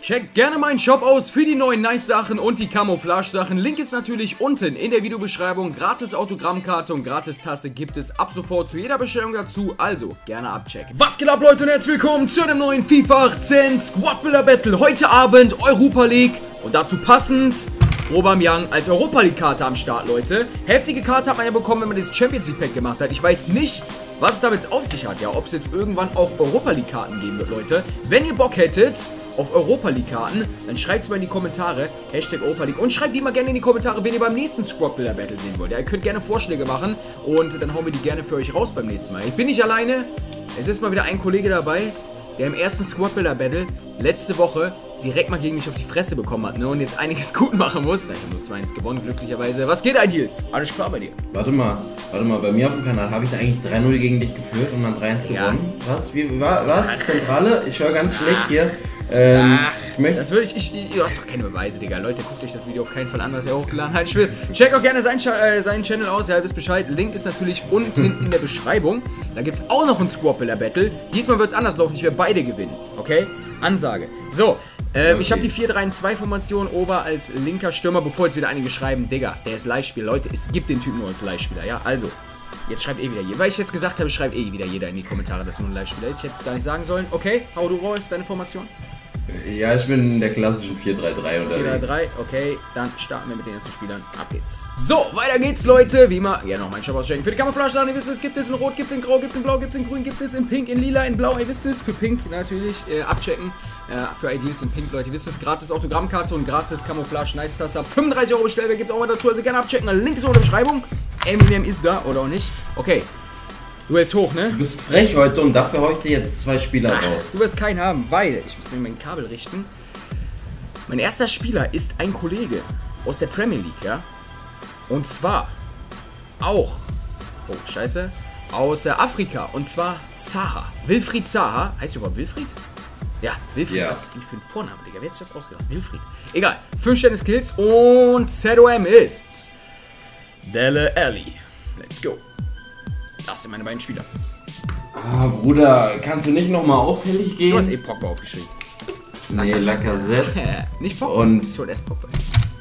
Checkt gerne meinen Shop aus für die neuen Nice-Sachen und die Camouflage-Sachen. Link ist natürlich unten in der Videobeschreibung. Gratis Autogrammkarte und gratis Tasse gibt es ab sofort zu jeder Bestellung dazu. Also gerne abchecken. Was geht ab, Leute, und herzlich willkommen zu einem neuen FIFA 18 Squad Builder Battle. Heute Abend Europa League und dazu passend Aubameyang als Europa League Karte am Start, Leute. Heftige Karte hat man ja bekommen, wenn man dieses Champions League Pack gemacht hat. Ich weiß nicht, was es damit auf sich hat, ja, ob es jetzt irgendwann auch Europa League Karten geben wird, Leute. Wenn ihr Bock hättet auf Europa League Karten, dann schreibt es mal in die Kommentare, Hashtag Europa League, und schreibt die mal gerne in die Kommentare, wenn ihr beim nächsten Squad Builder Battle sehen wollt. Ja, ihr könnt gerne Vorschläge machen und dann hauen wir die gerne für euch raus beim nächsten Mal. Ich bin nicht alleine, es ist mal wieder ein Kollege dabei, der im ersten Squad Builder Battle letzte Woche direkt mal gegen mich auf die Fresse bekommen hat, ne, und jetzt einiges gut machen muss. Ich habe nur 2-1 gewonnen, glücklicherweise. Was geht ein, Nils? Alles klar bei dir? Warte mal, bei mir auf dem Kanal habe ich da eigentlich 3-0 gegen dich geführt und dann 3-1 gewonnen. Was? Was? Zentrale? Ich höre ganz schlecht hier. Ich möchte... Das würde du hast doch keine Beweise, Digga. Leute, guckt euch das Video auf keinen Fall an, was er hochgeladen hat. Ich weiß. Checkt auch gerne seinen Channel aus, ja, ihr wisst Bescheid. Link ist natürlich unten in der Beschreibung. Da gibt es auch noch ein Squad Builder Battle. Diesmal wird es anders laufen, ich werde beide gewinnen. Okay? Ansage. So. Okay. Ich habe die 4-3-2-Formation, Ober als linker Stürmer, bevor jetzt wieder einige schreiben, Digga, der ist Leihspieler. Leute, es gibt den Typen nur als Leihspieler, ja? Also, jetzt schreibt wieder jeder. Weil ich jetzt gesagt habe, schreibt wieder jeder in die Kommentare, dass nur ein Leihspieler ist. Ich hätte es gar nicht sagen sollen. Okay, hau du raus, deine Formation. Ja, ich bin in der klassischen 4-3-3 unterwegs. 4-3-3, okay, dann starten wir mit den ersten Spielern. Ab geht's. So, weiter geht's, Leute. Wie immer, ja, noch meinen Shop auschecken. Für die Camouflage-Sachen, ihr wisst es, gibt es in Rot, gibt es in Grau, gibt es in Blau, gibt es in Grün, gibt es in Pink, in Lila, in Blau, ihr wisst es. Für Pink natürlich abchecken. Für Ideals in Pink, Leute, ihr wisst es. Gratis Autogrammkarte und gratis Camouflage Nice Tasse. 35 € Bestellwert gibt es auch mal dazu, also gerne abchecken. Link ist auch in der Beschreibung. Eminem ist da, oder auch nicht. Okay. Du hältst hoch, ne? Du bist frech heute und dafür hau ich dir jetzt 2 Spieler raus. Du wirst keinen haben, weil ich muss mir mein Kabel richten. Mein erster Spieler ist ein Kollege aus der Premier League, ja? Und zwar auch, oh scheiße, aus Afrika, und zwar Zaha. Wilfried Zaha. Heißt du überhaupt Wilfried? Ja, Wilfried, ja. Was ist das für ein Vorname, Digga? Wer hat sich das ausgedacht? Wilfried. Egal, 5 Sterne Skills und ZOM ist Dele Alli. Let's go. Das sind meine beiden Spieler. Ah, Bruder, kannst du nicht nochmal auffällig gehen? Du hast eh Pogba aufgeschrieben. Nee, Lacazette. Nicht Pogba. Und ich wollte erst Pogba.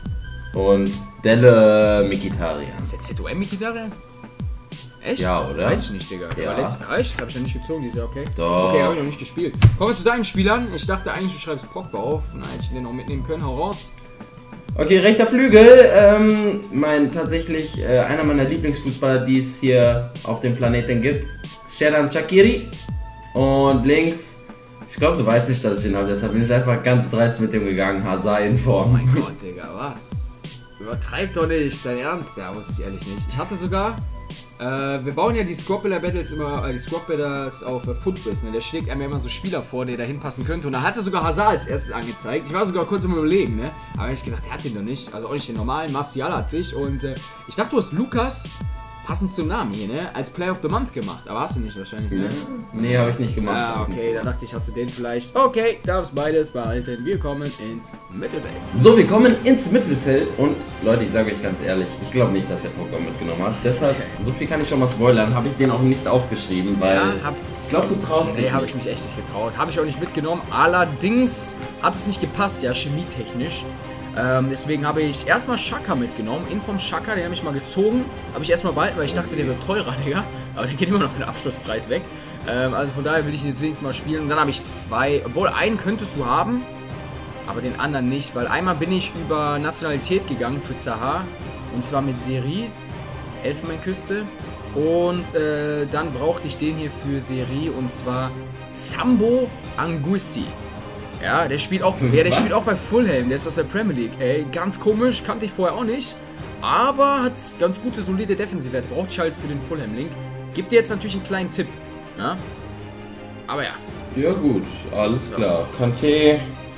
Und Dele Mkhitaryan. Ist der ZOM Mkhitaryan? Echt? Ja, oder? Weiß ich nicht, Digga. Ja. Aber reicht, habe ich ja nicht gezogen, dieses Jahr, okay? Doch. Okay, habe ich noch nicht gespielt. Kommen wir zu deinen Spielern. Ich dachte eigentlich, du schreibst Pogba auf. Nein, ich hätte den auch mitnehmen können. Hau raus. Okay, rechter Flügel. Tatsächlich einer meiner Lieblingsfußballer, die es hier auf dem Planeten gibt. Xherdan Shaqiri. Und links, ich glaube, du weißt nicht, dass ich ihn habe. Deshalb bin ich einfach ganz dreist mit dem gegangen. Hazard in Form. Oh mein Gott, Digga, was? Übertreib doch nicht, dein Ernst? Ja, wusste ich ehrlich nicht. Ich hatte sogar... wir bauen ja die Squad Builder Battles immer, die Squad Builders auf Footbiz, ne? Der schlägt einem ja immer so Spieler vor, der da hinpassen könnte. Und da hatte sogar Hazard als erstes angezeigt. Ich war sogar kurz im Überlegen, ne? Aber ich gedacht, der hat den doch nicht. Also auch nicht den normalen. Martial hatte ich. Und ich dachte, du hast Lukas, passend zum Namen hier, ne? Als Player of the Month gemacht. Aber hast du nicht wahrscheinlich, ne? Nee, habe ich nicht gemacht. Ah, okay, da dachte ich, hast du den vielleicht. Okay, darfst beides behalten. Wir kommen ins Mittelfeld. So, wir kommen ins Mittelfeld und Leute, ich sage euch ganz ehrlich, ich glaube nicht, dass er Pogba mitgenommen hat. Deshalb, so viel kann ich schon mal spoilern, habe ich den auch nicht aufgeschrieben, weil ich glaube, du traust dich. Nee, habe ich mich echt nicht getraut. Habe ich auch nicht mitgenommen. Allerdings hat es nicht gepasst, ja, chemietechnisch. Deswegen habe ich erstmal Xhaka mitgenommen. In vom Xhaka, den habe ich mal gezogen. Habe ich erstmal behalten, weil ich dachte, der wird teurer, Digga. Aber der geht immer noch für den Abschlusspreis weg. Also von daher will ich ihn jetzt wenigstens mal spielen. Und dann habe ich 2. Obwohl, einen könntest du haben, aber den anderen nicht. Weil einmal bin ich über Nationalität gegangen für Zaha. Und zwar mit Seri, Elfenbeinküste. Und dann brauchte ich den hier für Seri. Und zwar Zambo Anguissi. Ja, der spielt auch, der spielt auch bei Fulham, der ist aus der Premier League. Ey, ganz komisch, kannte ich vorher auch nicht. Aber hat ganz gute, solide Defensivwerte. Brauchte ich halt für den Fulham-Link. Gibt dir jetzt natürlich einen kleinen Tipp. Ja? Aber ja. Ja gut, alles klar. Kanté,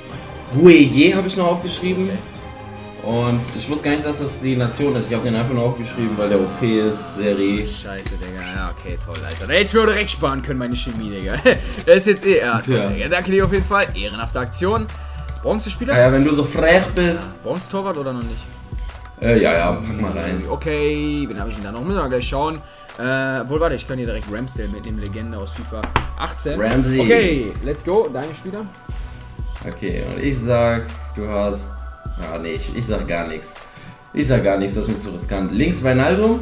Gueye habe ich noch aufgeschrieben. Okay. Und ich wusste gar nicht, dass das die Nation ist. Ich habe den einfach nur aufgeschrieben, weil der OP ist, Serie. Scheiße, Digga. Ja, okay, toll, Alter. Da hätte ich mir auch direkt sparen können, meine Chemie, Digga. Das ist jetzt eh. Ja, toll, Digga. Danke dir auf jeden Fall. Ehrenhafte Aktion. Bronzespieler? Ja, wenn du so frech bist. Bronze-Torwart oder noch nicht? Ja, pack mal rein. Okay, wen habe ich denn da noch? Müssen wir gleich schauen. Wohl, warte, ich kann hier direkt Ramsdale mitnehmen, Legende aus FIFA 18. Ramsey. Okay, let's go. Deine Spieler? Okay, und ich sag, du hast... Ah, nee, ich sag gar nichts. Ich sag gar nichts, das ist mir zu riskant. Links Wijnaldum,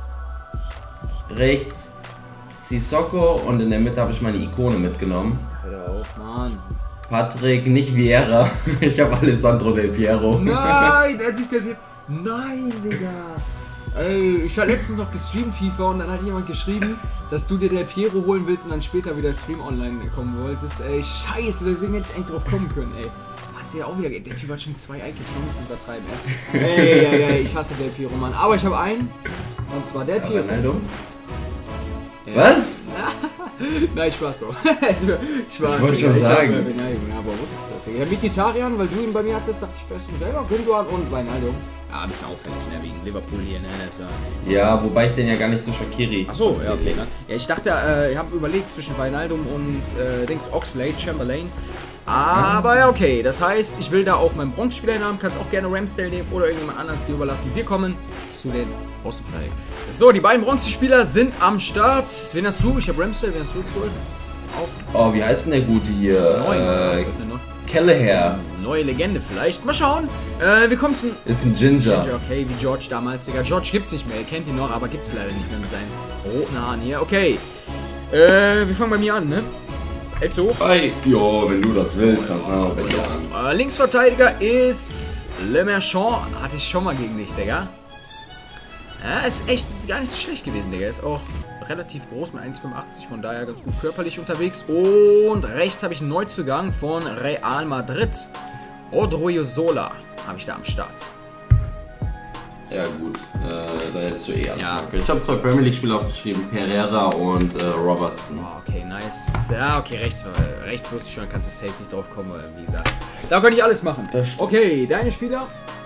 rechts Sissoko und in der Mitte habe ich meine Ikone mitgenommen. Hör auf, Mann. Patrick, nicht Vieira. Ich habe Alessandro Del Piero. Nein, er hat sich Del Piero... Nein, Digga. Ey, ich habe letztens noch gestreamt FIFA und dann hat jemand geschrieben, dass du dir Del Piero holen willst und dann später wieder Stream online kommen wolltest. Ey, scheiße, deswegen hätte ich eigentlich drauf kommen können, ey. Hast du ja auch wieder... Der Typ hat schon 2 Icons, nicht übertreiben, ey. Ey, ich hasse Del Piero, Mann. Aber ich habe einen, und zwar Del Piero. Ja. Was? Nein, Spaß, Bro. Ich wollte schon sagen. Aber was ist das? Ja, Mkhitaryan, weil du ihn bei mir hattest, dachte ich, wärst du selber. Gündogan und Wijnaldum. Ja, ein bisschen auffällig, ne, wegen Liverpool hier, ne, das war... Ja, wobei ich den ja gar nicht zu Shaqiri... Achso, ja, okay, ne? Ja, ich dachte, ich habe überlegt zwischen Wijnaldum und, Oxlade, Chamberlain. Aber ja, okay, das heißt, ich will da auch meinen Bronzespieler haben, kannst auch gerne Ramsdale nehmen oder irgendjemand anderes dir überlassen. Wir kommen zu den Außenverteidigern. So, die beiden Bronzespieler sind am Start. Wen hast du? Ich habe Ramsdale, wen hast du jetzt wohl? Oh, wie heißt denn der Gute hier? Kelleher. Neue Legende vielleicht. Mal schauen. Wir kommen zu... Ist ein Ginger. Okay, wie George damals, Digga. George gibt's nicht mehr. Ihr kennt ihn noch, aber gibt's leider nicht mehr mit seinen roten Haaren hier. Okay. Wir fangen bei mir an, ne? Hältst du hoch? Hey. Jo, wenn du das willst, dann fangen wir bei dir an. Linksverteidiger ist Le Marchand. Hatte ich schon mal gegen dich, Digga. Ja, ist echt gar nicht so schlecht gewesen, Digga. Ist auch relativ groß mit 1,85, von daher ganz gut körperlich unterwegs. Und rechts habe ich einen Neuzugang von Real Madrid. Odriozola habe ich da am Start. Ja gut, da hättest du eh alles machen können. Ich habe 2 Premier League Spieler aufgeschrieben, Pereira und Robertson. Oh, okay, nice. Ja, okay, rechts wusste ich schon, kannst du safe nicht drauf kommen, wie gesagt. Da könnte ich alles machen. Okay, deine Spieler?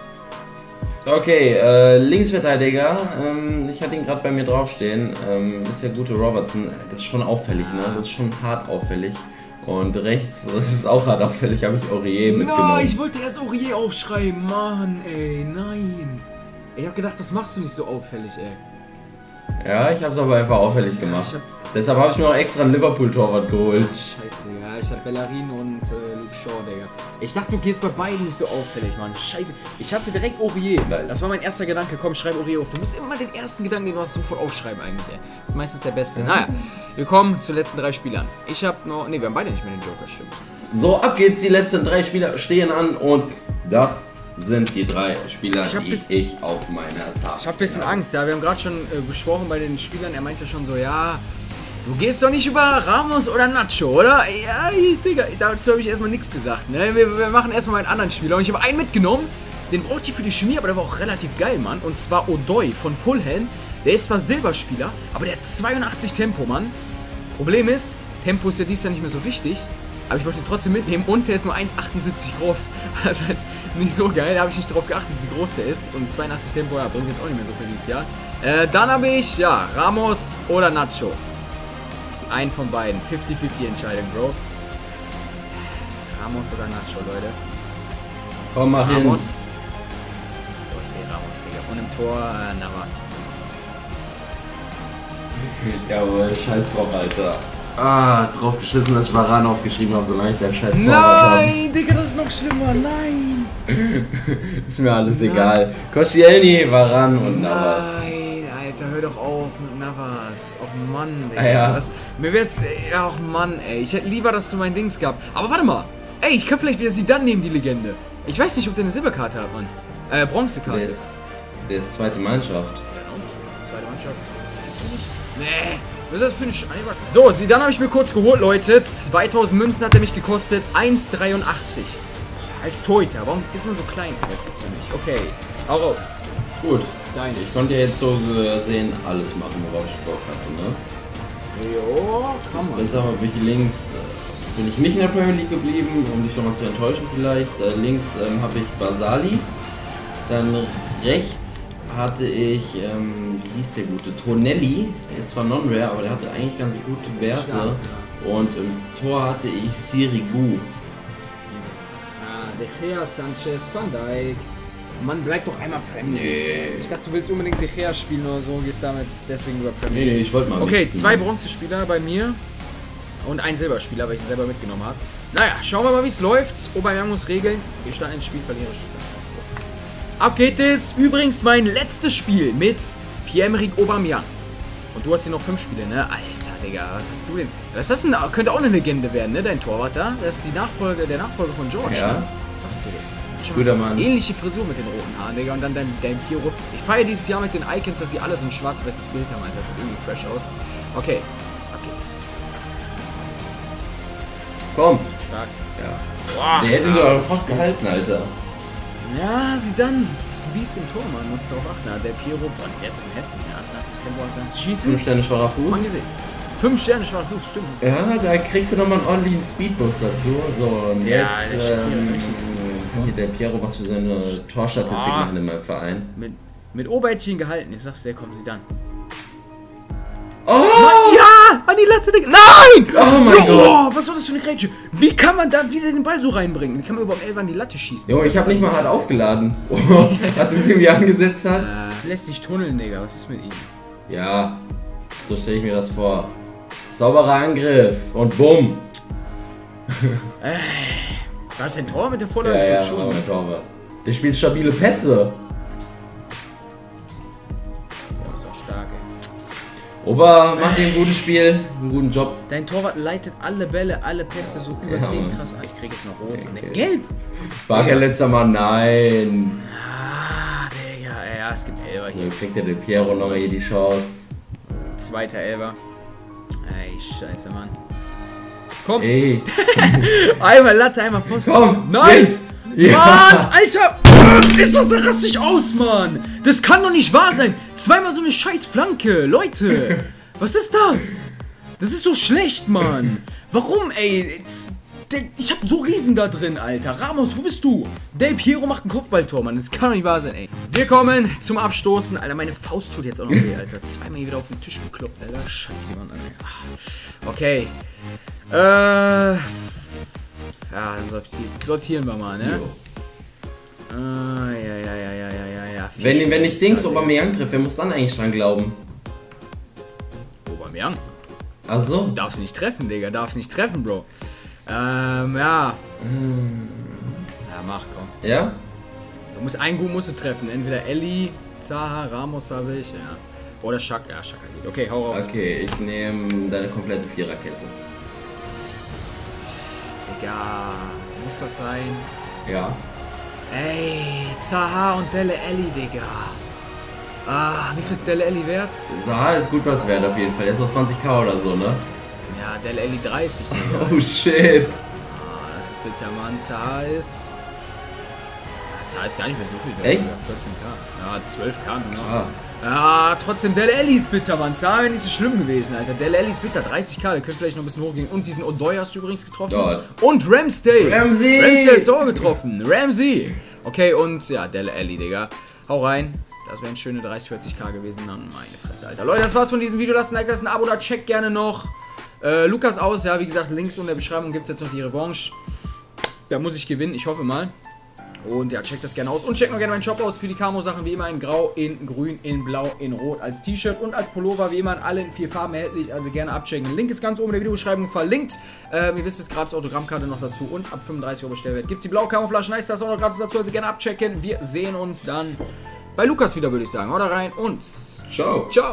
Okay, Linksverteidiger, ich hatte ihn gerade bei mir draufstehen, ist der gute Robertson, das ist schon auffällig, ne? Das ist schon hart auffällig. Und rechts, das ist auch hart auffällig, habe ich Aurier mitgenommen. Nein, ich wollte erst Aurier aufschreiben, Mann, ey, nein. Ich habe gedacht, das machst du nicht so auffällig, ey. Ja, ich habe es aber einfach auffällig gemacht. Deshalb habe ich mir auch extra einen Liverpool-Torwart geholt. Scheiße, Digga. Ich habe Bellerin und Luke Shaw, Digga. Ich dachte, du gehst bei beiden nicht so auffällig, Mann. Scheiße. Ich hatte direkt Aurier. Das war mein erster Gedanke. Komm, schreib Aurier auf. Du musst immer den ersten Gedanken, den du hast, sofort aufschreiben eigentlich, ey. Das ist meistens der beste. Naja, wir kommen zu den letzten 3 Spielern. Ich habe noch... Ne, wir haben beide nicht mehr den Joker, stimmt. So, ab geht's. Die letzten 3 Spieler stehen an und das sind die 3 Spieler, die ich auf meiner Tafel habe. Ich habe ein bisschen Angst, ja. Wir haben gerade schon besprochen bei den Spielern. Er meinte schon so, ja... Du gehst doch nicht über Ramos oder Nacho, oder? Ja, Digga, dazu habe ich erstmal nichts gesagt, ne? Wir machen erstmal meinen anderen Spieler. Und ich habe einen mitgenommen, den brauchte ich für die Chemie, aber der war auch relativ geil, Mann. Und zwar Odoi von Fulham. Der ist zwar Silberspieler, aber der hat 82 Tempo, Mann. Problem ist, Tempo ist ja dies Jahr nicht mehr so wichtig. Aber ich wollte ihn trotzdem mitnehmen und der ist nur 1,78 groß. Also jetzt nicht so geil, da habe ich nicht drauf geachtet, wie groß der ist. Und 82 Tempo, ja, bringt jetzt auch nicht mehr so viel dieses Jahr. Dann habe ich, ja, Ramos oder Nacho. Einen von beiden. 50-50 Entscheidung, Bro. Ramos oder Nacho, Leute. Komm, mach hin. Ramos. Du hast eh Ramos, Digga. Und im Tor, Navas. Jawohl, scheiß drauf, Alter. Ah, drauf geschissen, dass ich Varane aufgeschrieben habe, solange ich deinen scheiß Torwart habe. Nein, Digga, das ist noch schlimmer. Nein. Ist mir alles egal. Koscielny, Varane und Navas. Nein, Alter, hör doch auf mit Navas. Och Mann, Digga. Ja. Mir wär's... Och Mann, ey. Ich hätte lieber, dass du mein Dings gab. Aber warte mal. Ey, ich kann vielleicht wieder Zidane nehmen, die Legende. Ich weiß nicht, ob der eine Silberkarte hat, Mann. Bronzekarte. Der ist zweite Mannschaft. Ja, und? Zweite Mannschaft. Nee. Was ist das für ein Scheiber? So, Zidane habe ich mir kurz geholt, Leute. 2000 Münzen hat er mich gekostet. 1,83. Als Torhüter. Warum ist man so klein? Das gibt's ja nicht. Okay. Hau raus. Gut. Deine. Ich konnte ja jetzt so sehen, alles machen, worauf ich Bock hatte, ne? Jo, kann man. Deshalb bin ich links, bin ich nicht in der Premier League geblieben, um dich nochmal zu enttäuschen vielleicht. Links habe ich Basali. Dann rechts hatte ich, wie hieß der gute? Tonelli. Der ist zwar non-rare, aber der hatte eigentlich ganz gute Werte. Und im Tor hatte ich Sirigu. De Gea, Sanchez, Van Dijk. Mann, bleib doch einmal Premier League. Ich dachte, du willst unbedingt De Gea spielen oder so, gehst damit deswegen über Premier League. Nee, ich wollte mal Okay, 2 Bronzespieler bei mir und ein Silberspieler, weil ich ihn selber mitgenommen habe. Naja, schauen wir mal, wie es läuft. Aubameyang muss regeln. Wir starten ins Spiel, verliere Schüsse. Ab geht es. Übrigens mein letztes Spiel mit Pierre-Emerick Aubameyang. Und du hast hier noch 5 Spiele, ne? Alter, Digga, was hast du denn? Was ist das denn? Könnte auch eine Legende werden, ne? Dein Torwart da. Das ist der Nachfolger von George, ja. Ne? Was sagst du denn? Guter Mann. Ähnliche Frisur mit den roten Haaren, Digga. Und dann dein Piro. Ich feiere dieses Jahr mit den Icons, dass sie alle so ein schwarz-weißes Bild haben, Alter. Das sieht irgendwie fresh aus. Okay, ab geht's. Komm. Stark. Ja. Boah, der hätte ihn doch fast gehalten, Alter. Ja, sieh dann. Das ist ein Biest im Tor, man muss darauf achten. Der Piro, boah, jetzt ist ein heftig. Der hat sich Tempo, das Schießen. 5 Sterne schwacher Fuß. Man gesehen. 5 Sterne schwacher Fuß, stimmt. Ja, da kriegst du nochmal einen ordentlichen Speedboost dazu. So, und ja, jetzt kann hier der Piero was für seine Torstatistik machen in meinem Verein. Mit Oberhändchen gehalten. Ich sag's dir, kommen sie dann. Oh! Ja! An die Latte, Digga. Nein! Oh mein Gott! Oh, was war das für eine Grätsche? Wie kann man da wieder den Ball so reinbringen? Wie kann man überhaupt 11 an die Latte schießen? Jo, ich hab nicht mal hart aufgeladen. Oh, hast du gesehen, wie er angesetzt hat? Lässt sich tunneln, Digga. Was ist mit ihm? Ja, so stelle ich mir das vor. Sauberer Angriff und bumm. War das ein Tor mit der Vorlage? Ja, schon. Aber Torwart. Der spielt stabile Pässe. Ober macht hier ein gutes Spiel, einen guten Job. Dein Torwart leitet alle Bälle, alle Pässe so übertrieben krass an. Ich krieg jetzt noch rot. Okay. Gelb! Barker letzter Mal, nein. Ah, Digga, ja, es gibt Elber hier. So kriegt der De Piero noch hier die Chance. Zweiter Elber. Ey, scheiße, Mann. Komm! Ey! Einmal Latte, einmal Pfosten. Komm! Nein! Jetzt. Ja. Mann, Alter! Was ist das? Er rast sich aus, Mann! Das kann doch nicht wahr sein! Zweimal so eine scheiß Flanke! Leute! Was ist das? Das ist so schlecht, Mann! Warum, ey? Ich hab so Riesen da drin, Alter. Ramos, wo bist du? Del Piero macht ein Kopfballtor, Mann. Das kann doch nicht wahr sein, ey. Wir kommen zum Abstoßen. Alter, meine Faust tut jetzt auch noch weh, Alter. Zweimal hier wieder auf den Tisch gekloppt, Alter. Scheiße, Mann, Alter. Okay. Ja, dann sortieren wir mal, ne? Ja. Wenn ich Dings Aubameyang treffe, wer muss dann eigentlich dran glauben? Aubameyang? Ach so? Du darfst nicht treffen, Digga. Darfst nicht treffen, Bro. Ja. Ja, mach, komm. Ja? Du musst einen Gut musst du treffen. Entweder Ellie, Zaha, Ramos habe ich, ja. Oder Schaka. Ja, Schaka geht. Okay, hau raus. Okay, ich nehme deine komplette Viererkette. Digga, muss das sein? Ja. Ey, Zaha und Dele Alli, Digga. Wie viel ist Dele Alli wert? Zaha ist gut was wert auf jeden Fall. Der ist auf 20k oder so, ne? Ja, Dele Alli 30, Digga. Oh shit. Das ist bitter, Mann. Zaha ist... Zaha ist gar nicht mehr so viel wert. Echt? 14k. Ja, 12k nur noch. Krass. Ja, trotzdem, Dele Alli ist bitter, Mann. Zaha wäre nicht so schlimm gewesen, Alter. Dele Alli ist bitter, 30k, der könnte vielleicht noch ein bisschen hochgehen. Und diesen Odoi hast du übrigens getroffen. Ja. Und Ramsdale. Ramsey ist auch getroffen. Ramsey. Okay, und ja, Dele Alli, Digga. Hau rein. Das wären schöne 30, 40k gewesen. Dann meine Fresse, Alter. Leute, das war's von diesem Video. Lasst ein Like, lasst ein Abo da. Checkt gerne noch Lukas aus. Ja, wie gesagt, Links unten in der Beschreibung gibt es jetzt noch die Revanche. Da muss ich gewinnen, ich hoffe mal. Und ja, checkt das gerne aus. Und checkt noch gerne meinen Shop aus für die Camo-Sachen. Wie immer in Grau, in Grün, in Blau, in Rot als T-Shirt und als Pullover. Wie immer in allen 4 Farben erhältlich. Also gerne abchecken. Link ist ganz oben in der Videobeschreibung verlinkt. Ihr wisst es, gratis Autogrammkarte noch dazu. Und ab 35 € Bestellwert gibt es die blaue Camouflage. Nice, das auch noch gratis dazu. Also gerne abchecken. Wir sehen uns dann bei Lukas wieder, würde ich sagen. Haut rein und ciao. Ciao.